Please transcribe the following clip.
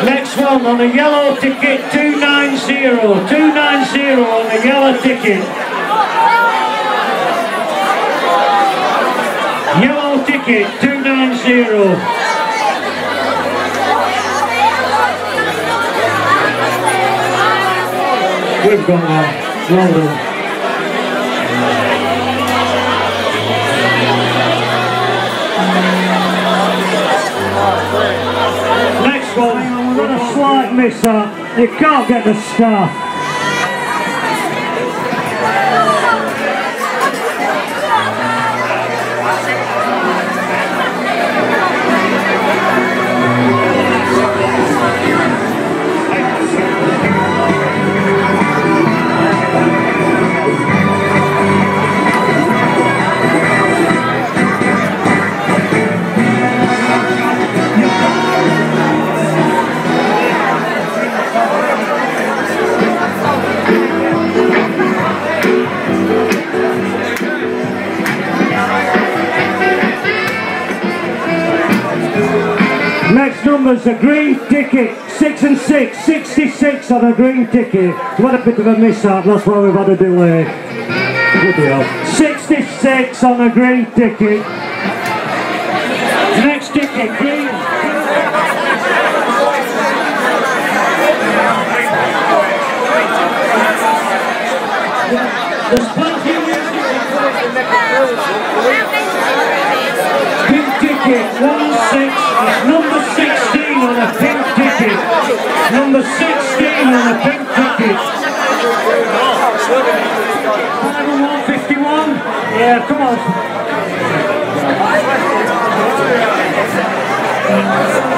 Next one on a yellow ticket, 290. 290 on a yellow ticket. Yellow ticket, 290. We've got that. Well done. Next one. We've got a slight miss-up. You can't get the stuff. Next number's a green ticket, 6 and 6, 66 on a green ticket. What a bit of a miss-up, that's why we've had a delay. Good deal. 66 on a green ticket. Next ticket, green. There's plenty of pink ticket, 1-6, number 16 on a pink ticket. Number 16 on a pink ticket. 151? Yeah, come on.